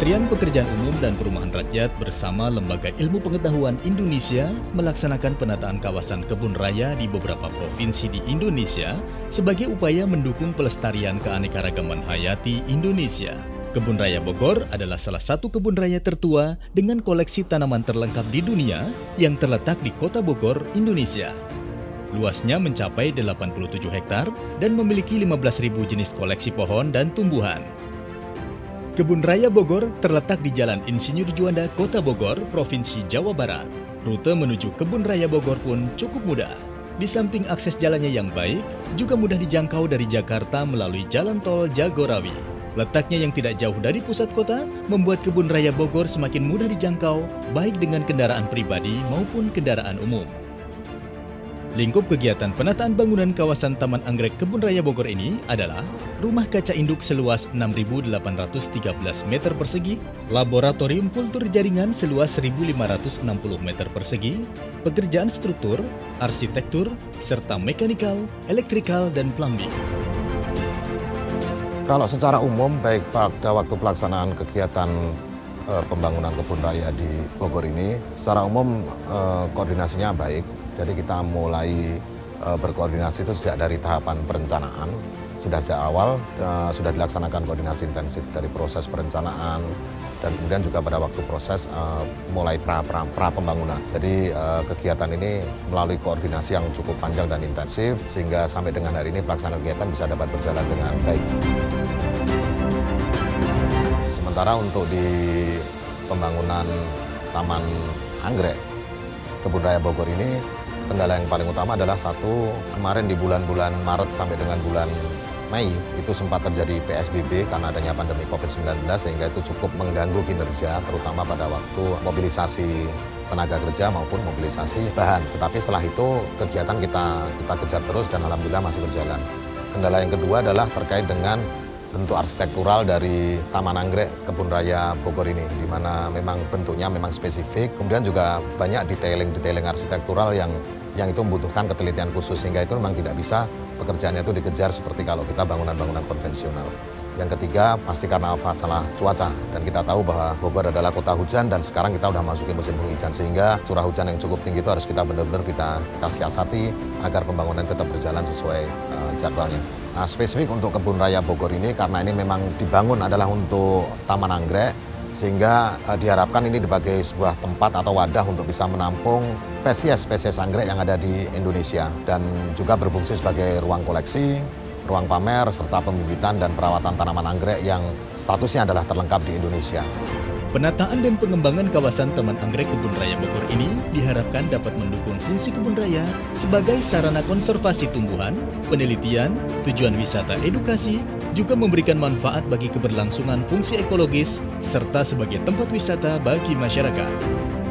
Kementerian Pekerjaan Umum dan Perumahan Rakyat bersama Lembaga Ilmu Pengetahuan Indonesia melaksanakan penataan kawasan kebun raya di beberapa provinsi di Indonesia sebagai upaya mendukung pelestarian keanekaragaman hayati Indonesia. Kebun Raya Bogor adalah salah satu kebun raya tertua dengan koleksi tanaman terlengkap di dunia yang terletak di Kota Bogor, Indonesia. Luasnya mencapai 87 hektar dan memiliki 15.000 jenis koleksi pohon dan tumbuhan. Kebun Raya Bogor terletak di Jalan Insinyur Juanda, Kota Bogor, Provinsi Jawa Barat. Rute menuju Kebun Raya Bogor pun cukup mudah. Di samping akses jalannya yang baik, juga mudah dijangkau dari Jakarta melalui Jalan Tol Jagorawi. Letaknya yang tidak jauh dari pusat kota, membuat Kebun Raya Bogor semakin mudah dijangkau, baik dengan kendaraan pribadi maupun kendaraan umum. Lingkup kegiatan penataan bangunan kawasan Taman Anggrek Kebun Raya Bogor ini adalah rumah kaca induk seluas 6.813 meter persegi, laboratorium kultur jaringan seluas 1.560 meter persegi, pekerjaan struktur, arsitektur, serta mekanikal, elektrikal, dan plumbing. Kalau secara umum, baik pada waktu pelaksanaan kegiatan pembangunan kebun raya di Bogor ini, secara umum koordinasinya baik. Jadi kita mulai berkoordinasi itu sejak dari tahapan perencanaan. Sudah sejak awal sudah dilaksanakan koordinasi intensif dari proses perencanaan dan kemudian juga pada waktu proses mulai pra pembangunan. Jadi kegiatan ini melalui koordinasi yang cukup panjang dan intensif sehingga sampai dengan hari ini pelaksanaan kegiatan bisa dapat berjalan dengan baik. Sementara untuk di pembangunan Taman Anggrek Kebun Raya Bogor ini, kendala yang paling utama adalah satu, kemarin di bulan-bulan Maret sampai dengan bulan Mei itu sempat terjadi PSBB karena adanya pandemi COVID-19 sehingga itu cukup mengganggu kinerja terutama pada waktu mobilisasi tenaga kerja maupun mobilisasi bahan. Tetapi setelah itu kegiatan kita kejar terus dan alhamdulillah masih berjalan. Kendala yang kedua adalah terkait dengan bentuk arsitektural dari Taman Anggrek Kebun Raya Bogor ini, di mana memang bentuknya memang spesifik, kemudian juga banyak detailing arsitektural yang itu membutuhkan ketelitian khusus, sehingga itu memang tidak bisa pekerjaannya itu dikejar seperti kalau kita bangunan-bangunan konvensional. Yang ketiga, pasti karena masalah cuaca, dan kita tahu bahwa Bogor adalah kota hujan dan sekarang kita sudah masukin musim penghujan, sehingga curah hujan yang cukup tinggi itu harus kita benar-benar kita siasati agar pembangunan tetap berjalan sesuai jadwalnya. Nah, spesifik untuk Kebun Raya Bogor ini karena ini memang dibangun adalah untuk Taman Anggrek, sehingga diharapkan ini sebagai sebuah tempat atau wadah untuk bisa menampung spesies anggrek yang ada di Indonesia dan juga berfungsi sebagai ruang koleksi, ruang pamer, serta pembibitan dan perawatan tanaman anggrek yang statusnya adalah terlengkap di Indonesia. Penataan dan pengembangan kawasan Taman Anggrek Kebun Raya Bogor ini diharapkan dapat mendukung fungsi kebun raya sebagai sarana konservasi tumbuhan, penelitian, tujuan wisata edukasi, juga memberikan manfaat bagi keberlangsungan fungsi ekologis, serta sebagai tempat wisata bagi masyarakat.